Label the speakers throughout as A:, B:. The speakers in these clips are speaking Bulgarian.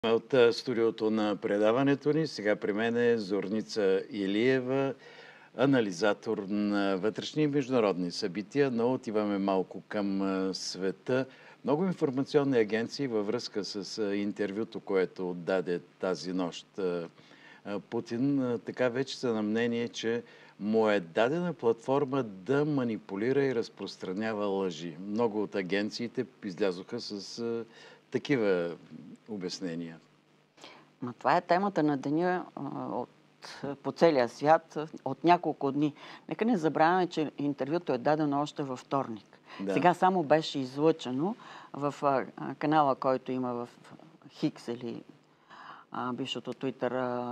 A: От студиото на предаването ни сега при мен е Зорница Илиева, анализатор на вътрешни и международни събития, но отиваме малко към света. Много информационни агенции във връзка с интервюто, което даде тази нощ Путин, така вече са на мнение, че му е дадена платформа да манипулира и разпространява лъжи. Много от агенциите излязоха с такива обяснения.
B: Но това е темата на деня по целия свят от няколко дни. Нека не забравяме, че интервюто е дадено още във вторник.
A: Да.
B: Сега само беше излъчено в канала, който има в Хикс или бившото Twitter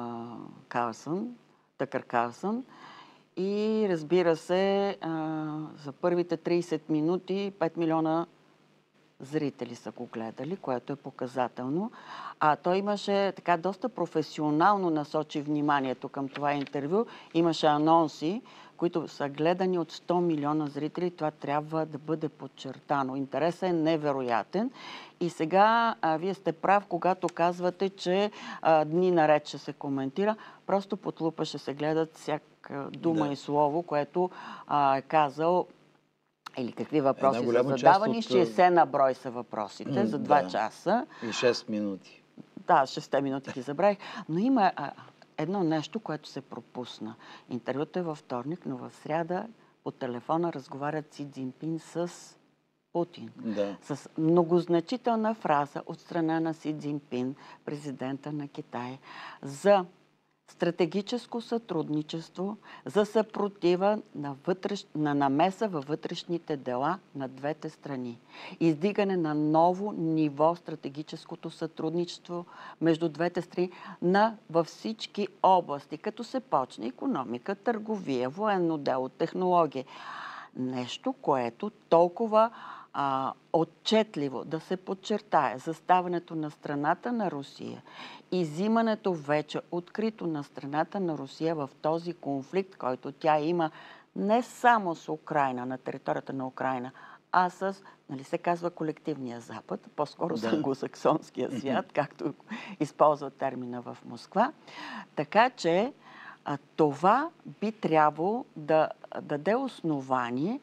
B: Тъкър Карлсън. И разбира се, за първите 30 минути 5 милиона зрители са го гледали, което е показателно. А той имаше така доста професионално насочи вниманието към това интервю. Имаше анонси, които са гледани от 100 милиона зрители. Това трябва да бъде подчертано. Интересът е невероятен. И сега вие сте прав, когато казвате, че дни наред ще се коментира. Просто под лупа ще се гледат всяка дума и слово, което е казал. Или какви въпроси са задавани. 60 на брой са въпросите за 2 часа.
A: И 6 минути.
B: Да, 6 минути ги забравих. Но има едно нещо, което се пропусна. Интервюто е във вторник, но в сряда по телефона разговарят Си Цзинпин с Путин.
A: Да.
B: С многозначителна фраза от страна на Си Цзинпин, президента на Китай, за стратегическо сътрудничество, за съпротива на намеса във вътрешните дела на двете страни. Издигане на ново ниво стратегическото сътрудничество между двете страни във всички области, като се почне икономика, търговия, военно дело, технология. Нещо, което толкова отчетливо да се подчертае заставането на страната на Русия и взимането вече открито на страната на Русия в този конфликт, който тя има не само с Украйна, на територията на Украйна, а с, нали се казва, колективния Запад, по-скоро с англосаксонския свят, както използва термина в Москва. Така че това би трябвало да даде основание,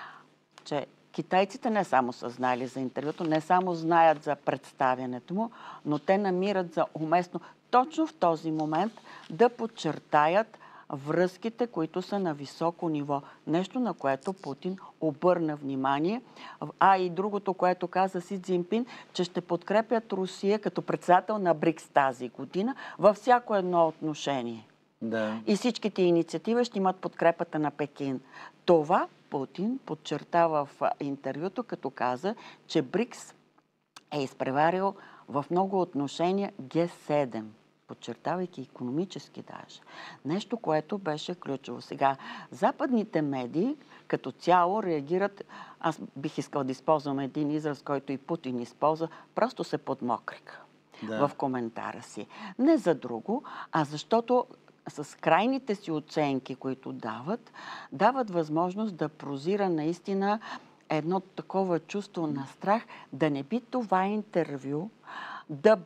B: че китайците не само са знали за интервюто, не само знаят за представянето му, но те намират за уместно точно в този момент да подчертаят връзките, които са на високо ниво. Нещо, на което Путин обърна внимание. И другото, което каза Си Цзинпин, че ще подкрепят Русия като председател на БРИКС тази година във всяко едно отношение.
A: Да.
B: И всичките инициативи ще имат подкрепата на Пекин. Това Путин подчертава в интервюто, като каза, че БРИКС е изпреварил в много отношения Г7, подчертавайки икономически даже. Нещо, което беше ключово. Сега, западните медии като цяло реагират, аз бих искал да използвам един израз, който и Путин използва, просто се подмокрика в коментара си. Не за друго, а защото с крайните си оценки, които дават възможност да прозира наистина едно такова чувство на страх, да не би това интервю да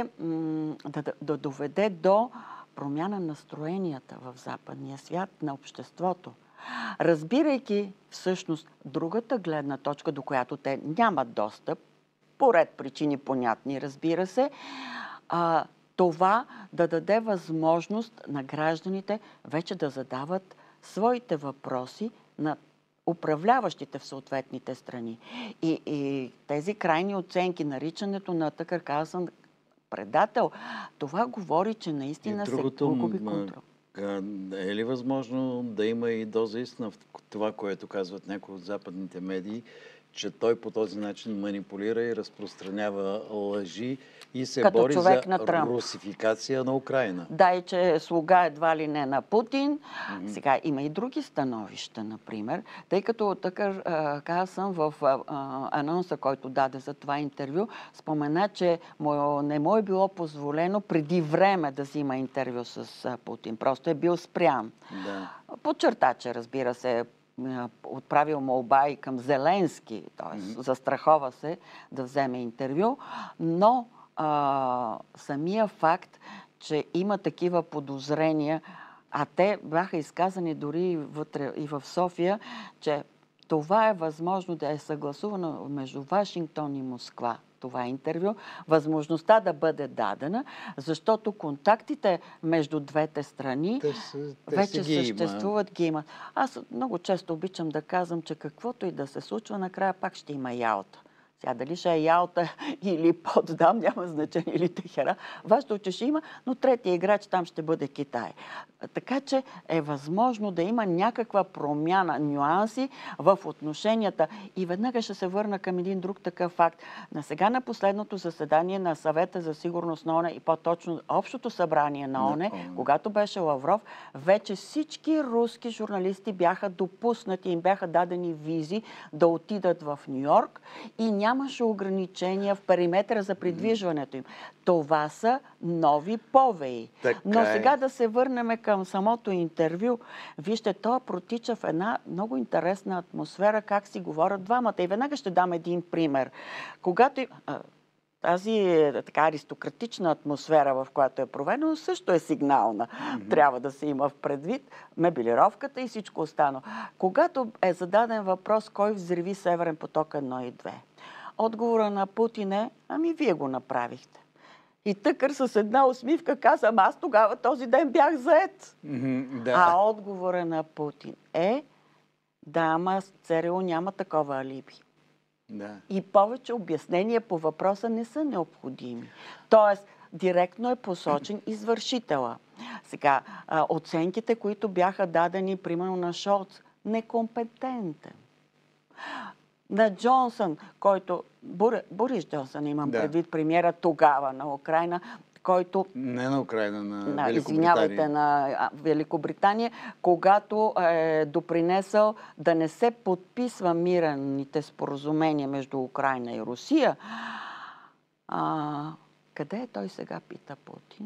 B: доведе до промяна на настроенията в западния свят, на обществото. Разбирайки всъщност другата гледна точка, до която те нямат достъп, по ред причини понятни, разбира се, това да даде възможност на гражданите вече да задават своите въпроси на управляващите в съответните страни. И тези крайни оценки, наричането на Тъкър Карлсън предател, това говори, че наистина се губи контрол.
A: Е ли възможно да има и доза истина в това, което казват някои от западните медии, че той по този начин манипулира и разпространява лъжи и се бори за русификация на Украйна?
B: Да, и че слуга едва ли не на Путин. Сега има и други становища, например, тъй като Тъкър Карлсън в анонса, който даде за това интервю, спомена, че не му е било позволено преди време да взима интервю с Путин. Просто е бил спрян.
A: Да.
B: Подчерта, че разбира се, отправил молба и към Зеленски, т.е. застрахова се да вземе интервю, но самия факт, че има такива подозрения, а те бяха изказани дори вътре и в София, че това е възможно да е съгласувано между Вашингтон и Москва. Това интервю, възможността да бъде дадена, защото контактите между двете страни вече съществуват, ги има. Аз много често обичам да казвам, че каквото и да се случва, накрая пак ще има Ялта. Сега дали ще е Ялта или Потсдам, няма значение, или Техеран. Важно, че ще има, но третия играч там ще бъде Китай. Така че е възможно да има някаква промяна, нюанси в отношенията. И веднага ще се върна към един друг такъв факт. Сега на последното заседание на Съвета за сигурност на ООН и по-точно Общото събрание на ООН, когато беше Лавров, вече всички руски журналисти бяха допуснати, им бяха дадени визи да отидат в Ню-Йорк и нямаше ограничения в периметъра за придвижването им. Това са нови повеи. Но сега да се върнем към самото интервю. Вижте, то протича в една много интересна атмосфера, как си говорят двамата. И веднага ще дам един пример. Когато тази така аристократична атмосфера, в която е проведено, също е сигнална. Трябва да се има в предвид мебелировката и всичко останало. Когато е зададен въпрос, кой взриви Северен поток 1 и 2? Отговора на Путин е, ами вие го направихте. И Тъкър с една усмивка каза, аз тогава този ден бях зает. А отговора на Путин е, да, ама ЦРУ няма такова алиби. И повече обяснения по въпроса не са необходими. Тоест, директно е посочен извършителя. Сега, оценките, които бяха дадени, примерно на Шолц, некомпетентен. На Джонсън, който... Борис Джонсън, имам предвид премиера тогава на Украйна, който...
A: Не на Украйна, на Великобритания.
B: Извинявайте, на Великобритания, когато е допринесъл да не се подписва мирните споразумения между Украйна и Русия. Къде е той сега, пита Путин?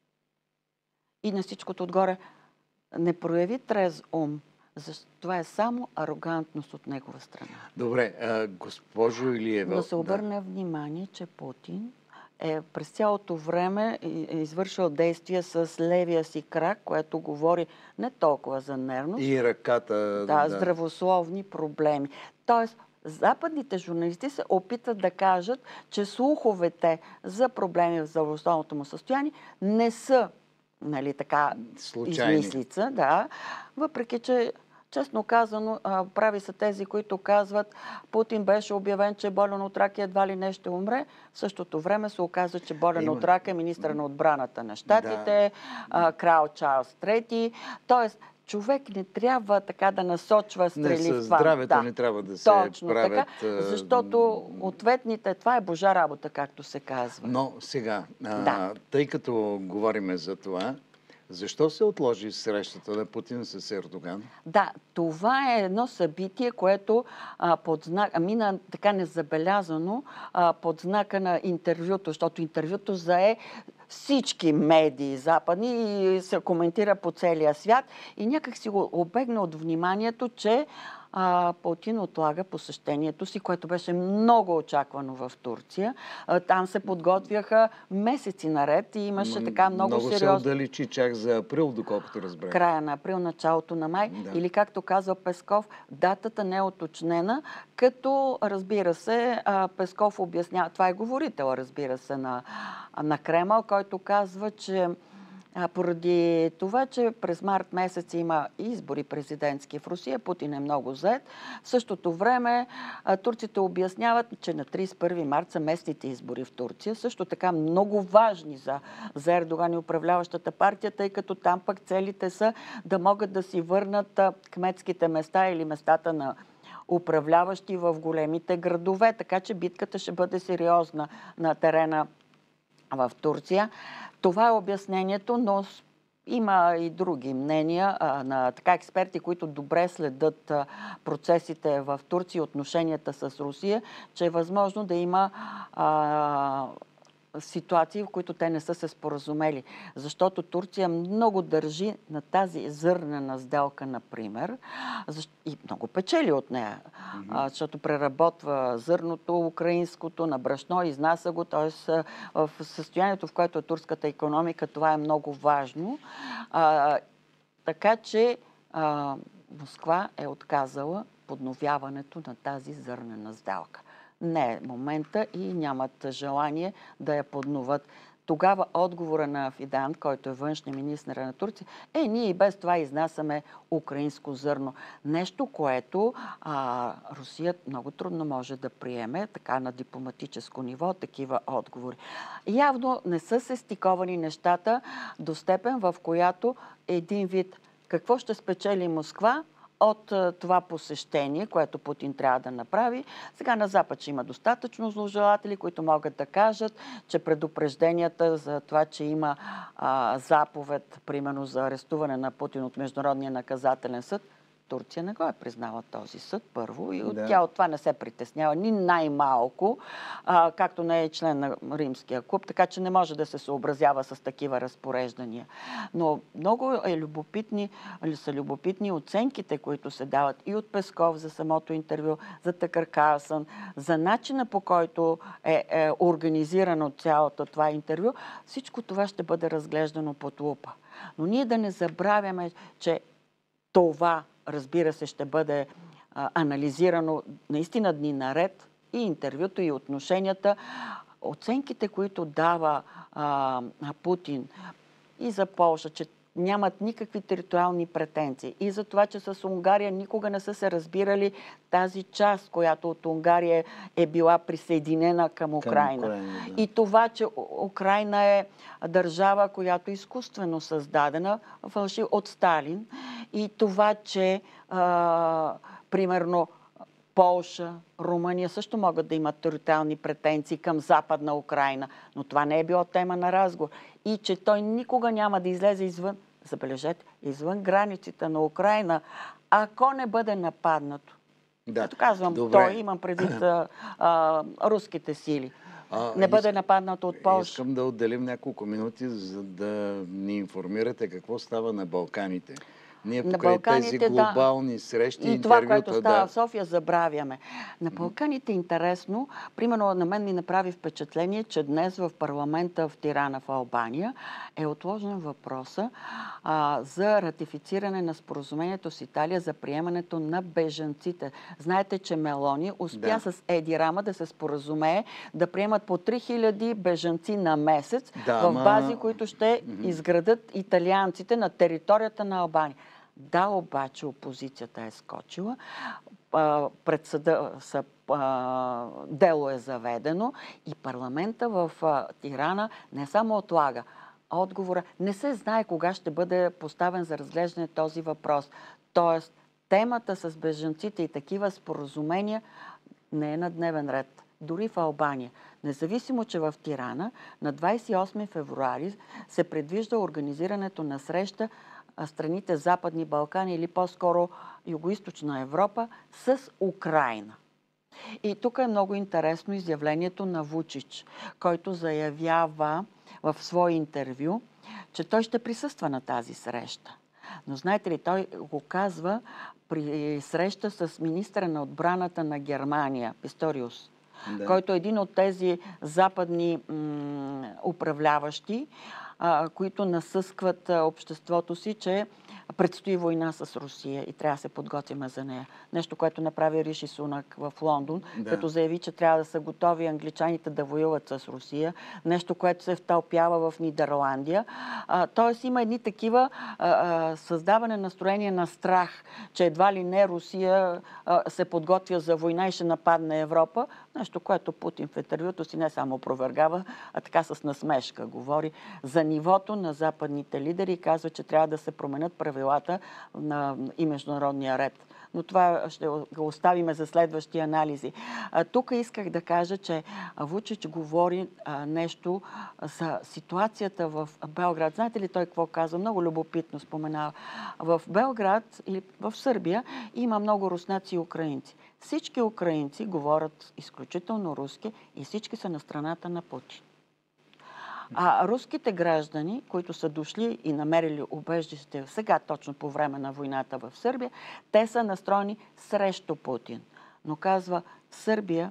B: И на всичкото отгоре не прояви трез ум. Това е само арогантност от негова страна.
A: Добре, госпожо Илиева...
B: Но се обърне внимание, че Путин през цялото време е извършил действия с левия си крак, което говори не толкова за нервност.
A: И ръката...
B: здравословни проблеми. Тоест, западните журналисти се опитват да кажат, че слуховете за проблеми в здравословното му състояние не са така измислица, въпреки че честно казано, прави са тези, които казват, Путин беше обявен, че болен от рак и едва ли не ще умре. В същото време се оказа, че болен от рак е министър на отбраната на щатите, крал Чарлз III. Тоест, човек не трябва така да насочва стрели в това.
A: Здравето не трябва да се правят...
B: Така, защото ответните, това е божа работа, както се казва.
A: Но сега, тъй като говориме за това, защо се отложи срещата на Путин с Ердоган?
B: Да, това е едно събитие, което мина така незабелязано под знака на интервюто, защото интервюто зае всички медии западни и се коментира по целия свят и някак си го обегна от вниманието, че Путин отлага посещението си, което беше много очаквано в Турция. Там се подготвяха месеци наред и имаше така много сериозно...
A: Много се отдалечи чак за април, доколкото разбрах.
B: Края на април, началото на май. Или както казва Песков, датата не е уточнена, като разбира се, Песков обяснява, това е говорител, разбира се, на Кремъл, който казва, че поради това, че през март месец има избори президентски в Русия, Путин е много зает. В същото време турците обясняват, че на 31 март са местните избори в Турция. Също така много важни за Ердоган и управляващата партия, тъй като там пък целите са да могат да си върнат кметските места или местата на управляващи в големите градове. Така че битката ще бъде сериозна на терена в Турция. Това е обяснението, но има и други мнения на експерти, които добре следят процесите в Турция, отношенията с Русия, че е възможно да има ситуации, в които те не са се споразумели. Защото Турция много държи на тази зърнена сделка, например, и много печели от нея, защото преработва зърното украинското на брашно, изнася го, т.е. в състоянието, в което е турската икономика, това е много важно. Така че Москва е отказала подновяването на тази зърнена сделка. Не е момента и нямат желание да я подноват. Тогава отговора на Фидан, който е външния министър на Турция, ние и без това изнасяме украинско зърно. Нещо, което Русия много трудно може да приеме, така на дипломатическо ниво, такива отговори. Явно не са се стиковани нещата до степен, в която един вид какво ще спечели Москва от това посещение, което Путин трябва да направи. Сега на Запад ще има достатъчно зложелатели, които могат да кажат, че предупрежденията за това, че има заповед, примерно за арестуване на Путин от Международния наказателен съд, Турция не го е признала този съд, първо, и тя от това не се притеснява ни най-малко, както не е член на Римския клуб, така че не може да се съобразява с такива разпореждания. Но много са любопитни оценките, които се дават и от Песков за самото интервю, за Такър Карлсън, за начина, по който е организирано цялото това интервю. Всичко това ще бъде разглеждано под лупа. Но ние да не забравяме, че това, разбира се, ще бъде анализирано наистина дни наред, и интервюто, и отношенията. Оценките, които дава Путин и за Полша, че нямат никакви териториални претенции, и за това, че с Унгария никога не са се разбирали тази част, която от Унгария е била присъединена към Украина. И това, че Украина е държава, която е изкуствено създадена, фалшиво от Сталин, и това, че примерно Полша, Румъния също могат да имат териториални претенции към Западна Украина, но това не е било тема на разговор. И че той никога няма да излезе извън, забележете, извън границите на Украина, ако не бъде нападнато. Като казвам, той, имам предвид руските сили. Не бъде нападнато от Полша.
A: Искам да отделим няколко минути, за да ни информирате какво става на Балканите. Ние покрай тези глобални срещи,
B: и това, което става в София, забравяме. На Балканите е интересно. Примерно на мен ми направи впечатление, че днес в парламента в Тирана, в Албания, е отложен въпроса за ратифициране на споразумението с Италия за приемането на бежанците. Знаете, че Мелони успя с Еди Рама да се споразумее да приемат по 3000 бежанци на месец в бази, които ще изградат италианците на територията на Албания. Да, обаче опозицията е скочила, пред съда дело е заведено и парламента в Тирана не само отлага отговора, не се знае кога ще бъде поставен за разглеждане този въпрос. Тоест, темата с бежанците и такива споразумения не е на дневен ред. Дори в Албания. Независимо, че в Тирана на 28 февруари се предвижда организирането на среща страните Западни Балкани или по-скоро Югоизточна Европа с Украина. И тук е много интересно изявлението на Вучич, който заявява в свое интервю, че той ще присъства на тази среща. Но знаете ли, той го казва при среща с министъра на отбраната на Германия, Писториус, който е един от тези западни управляващи, които насъскват обществото си, че предстои война с Русия и трябва да се подготвим за нея. Нещо, което направи Риши Сунак в Лондон, като заяви, че трябва да са готови англичаните да воюват с Русия. Нещо, което се втълпява в Нидерландия. Тоест има едни такива създаване настроение на страх, че едва ли не Русия се подготвя за война и ще нападне Европа. Нещо, което Путин в интервюто си не само опровергава, а така с насмешка говори за нивото на западните лидери и казва, че трябва да се променят правилата и международния ред. Но това ще го оставиме за следващи анализи. Тук исках да кажа, че Вучич говори нещо за ситуацията в Белград. Знаете ли той какво казва? Много любопитно споменава. В Белград или в Сърбия има много руснаци и украинци. Всички украинци говорят изключително руски и всички са на страната на Путин. А руските граждани, които са дошли и намерили убежище сега, точно по време на войната в Сърбия, те са настроени срещу Путин. Но казва Сърбия,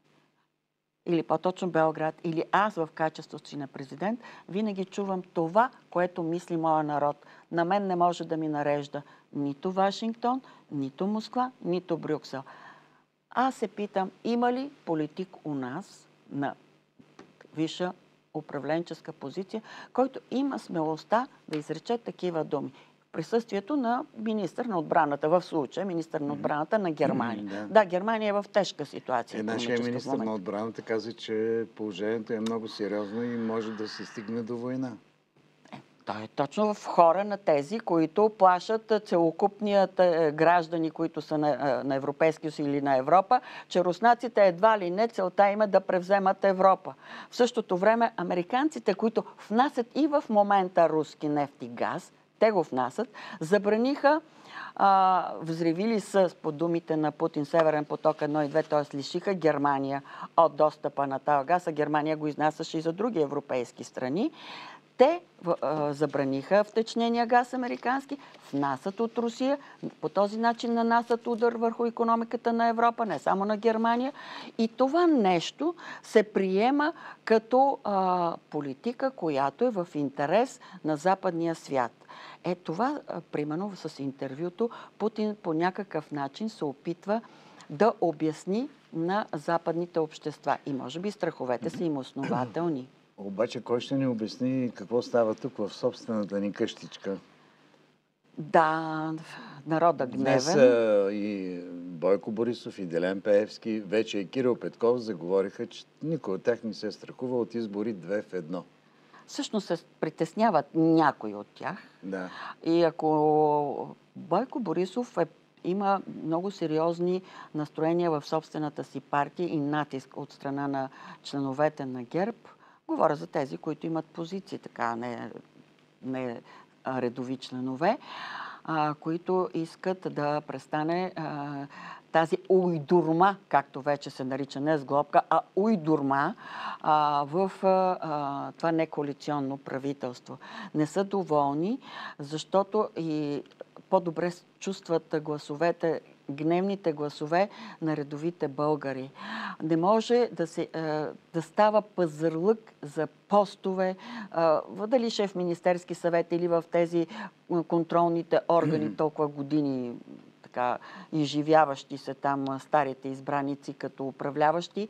B: или по-точно Белград, или аз в качеството си на президент, винаги чувам това, което мисли моя народ. На мен не може да ми нарежда нито Вашингтон, нито Москва, нито Брюксел. Аз се питам, има ли политик у нас на висша управленческа позиция, който има смелостта да изрече такива думи? В присъствието на министър на отбраната, в случая министър на отбраната на Германия. Да, Германия е в тежка ситуация.
A: Нашия министър на отбраната каза, че положението е много сериозно и може да се стигне до война.
B: Той е точно в хора на тези, които плашат целокупният граждани, които са на Европейския съюз или на Европа, че руснаците едва ли не целта има да превземат Европа. В същото време американците, които внасят и в момента руски нефт и газ, те го внасят, забраниха, взривили с, по думите на Путин, Северен поток 1 и 2, т.е. лишиха Германия от достъпа на този газ, а Германия го изнасяше и за други европейски страни. Те забраниха втечнения газ американски, внасят от Русия, по този начин нанасят удар върху икономиката на Европа, не само на Германия. И това нещо се приема като политика, която е в интерес на западния свят. Това, примерно с интервюто, Путин по някакъв начин се опитва да обясни на западните общества. И може би страховете са им основателни.
A: Обаче кой ще ни обясни какво става тук в собствената ни къщичка?
B: Да, народа гневен.
A: Днес и Бойко Борисов, и Делян Пеевски, вече и Кирил Петков заговориха, че никой от тях не се страхува от избори 2 в 1.
B: Всъщност се притесняват някои от тях.
A: Да.
B: И ако Бойко Борисов има много сериозни настроения в собствената си партия и натиск от страна на членовете на ГЕРБ, говоря за тези, които имат позиции, така не редови членове, които искат да престане тази уйдурма, както вече се нарича, не сглобка, а уйдурма в това некоалиционно правителство. Не са доволни, защото и по-добре чувстват гласовете, гневните гласове на редовите българи. Не може да става пазарлък за постове, дали шеф Министерски съвет или в тези контролните органи толкова години, така изживяващи се там старите избраници като управляващи,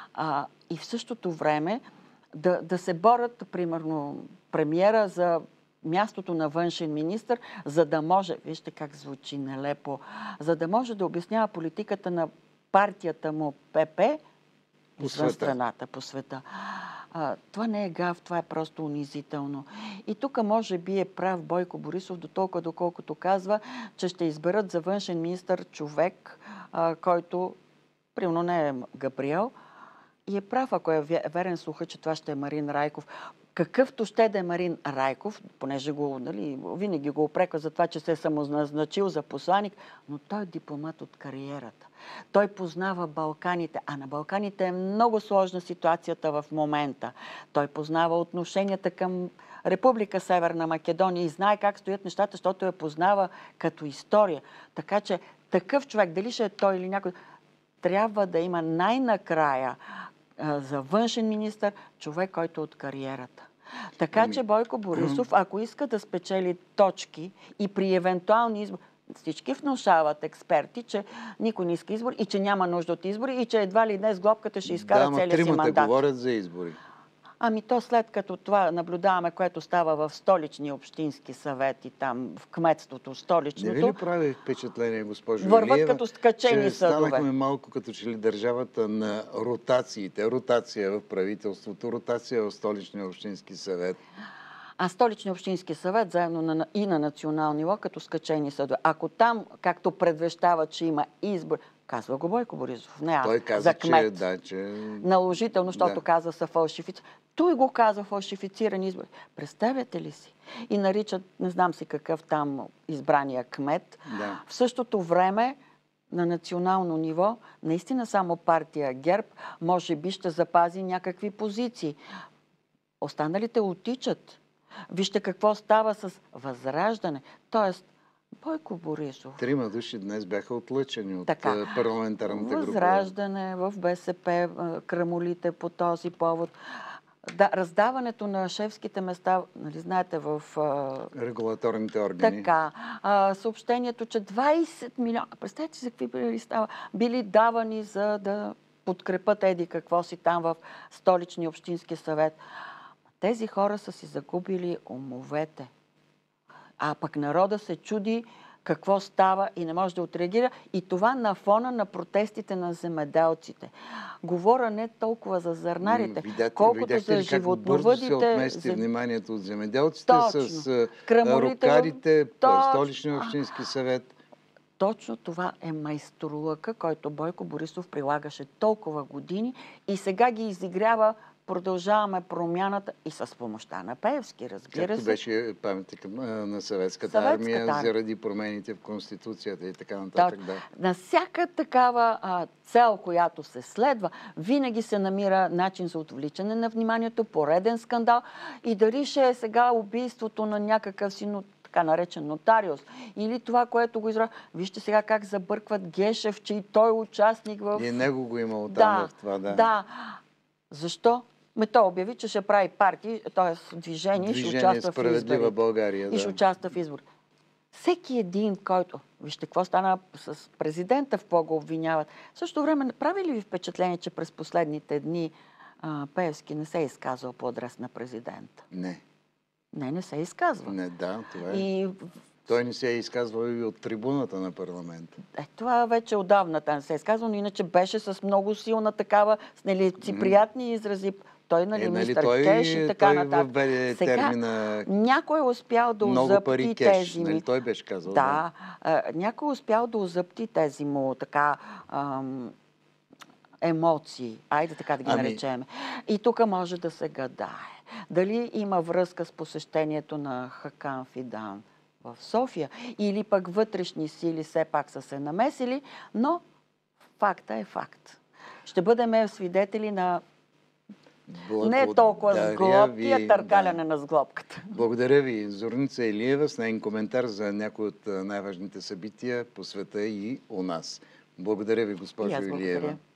B: и в същото време да се борят, примерно, премиера за мястото на външен министър, за да може, вижте как звучи нелепо, за да може да обяснява политиката на партията му ПП извън страната, по света. Това не е гаф, това е просто унизително. И тук може би е прав Бойко Борисов до толкова, доколкото казва, че ще изберат за външен министър човек, който, примерно не е Габриел, и е прав, ако е верен слуха, че това ще е Марин Райков. Какъвто ще да е Марин Райков, понеже винаги го упреква за това, че се е самоназначил за посланик, но той е дипломат от кариерата. Той познава Балканите, а на Балканите е много сложна ситуацията в момента. Той познава отношенията към Република Северна Македония и знае как стоят нещата, защото я познава като история. Така че такъв човек, дали ще е той или някой, трябва да има най-накрая за външен министър човек, който е от кариерата. Така че Бойко Борисов, ако иска да спечели точки и при евентуални избори, всички внушават експерти, че никой не иска избори и че няма нужда от избори и че едва ли днес глобката ще изкара целия си мандат.
A: Тримата говорят за избори.
B: Ами то след като това наблюдаваме, което става в столичния общински съвет и там в кметството столичното.
A: Не ви ли прави впечатление, госпожо Илиева,
B: върват като скачени съдове?
A: Станахме малко като че ли държавата на ротациите. Ротация в правителството, ротация в столичния общински съвет.
B: А столичния общински съвет, заедно и на национално ниво, като скачени съдове. Ако там, както предвещава, че има избор, казва го Бойко Борисов, не аз,
A: той каза,
B: за кмет.
A: че...
B: Наложително, защото каза са фалшифицирани. Той го казва фалшифицирани избори. Представяте ли си? И наричат, не знам си какъв там избрания кмет.
A: Да.
B: В същото време, на национално ниво, наистина само партия ГЕРБ може би ще запази някакви позиции. Останалите отичат. Вижте какво става с Възраждане. Тоест, Бойко Борисов.
A: 3 души днес бяха отлъчени от парламентарната група.
B: Възраждане в БСП, крамолите по този повод. Да, раздаването на шефските места, нали знаете, в
A: регулаторните органи.
B: Така. Съобщението, че 20 милиона, представете си за какви пари става, били давани за да подкрепят еди какво си там в Столичния общински съвет. Тези хора са си загубили умовете. А пък народа се чуди какво става и не може да отреагира. И това на фона на протестите на земеделците. Говоря не толкова за зърнарите, колкото за животновъдите.
A: Как бързо се отмести вниманието от земеделците с
B: крамолите,
A: рокарите, Столичния общински съвет.
B: Точно това е майсторлъка, който Бойко Борисов прилагаше толкова години и сега ги изигрява. Продължаваме промяната и с помощта на Пеевски, разбира се.
A: Както беше паметник на Съветската армия заради промените в Конституцията и така нататък. Да.
B: На всяка такава цел, която се следва, винаги се намира начин за отвличане на вниманието, пореден скандал и дали ще е сега убийството на някакъв си така наречен нотариус. Или това, което го изразва. Вижте сега как забъркват Гешев, че и той е участник в...
A: И него го имало там в това, да.
B: Да. Защо? Той обяви, че ще прави партии, т.е. движение, ще участва в избори.
A: България, да.
B: И ще участва в избори. Всеки един, който... Вижте какво стана с президента, в какво го обвиняват. В същото време, прави ли ви впечатление, че през последните дни Пеевски не се е изказал по адрес на президента?
A: Не.
B: Не се изказва.
A: Не, да, това е. Той не се е изказвал и от трибуната на парламента.
B: Това вече отдавна не се е изказвал, но иначе беше с много силна такава, с нелицеприятни изрази. Той, мистер Кеш и така нататък. Сега някой е успял да озъпти тези ми...
A: Той беше казал.
B: Да. Някой е успял да озъпти тези му така емоции. Айде така да ги наречем. И тук може да се гадае. Дали има връзка с посещението на Хакан Фидан в София, или пък вътрешни сили все пак са се намесили, но факта е факт. Ще бъдем свидетели на не толкова сглобки, а търкаляне на сглобката.
A: Благодаря ви, Зорница Илиева, с нейн коментар за някои от най-важните събития по света и у нас. Благодаря ви, госпожо Илиева.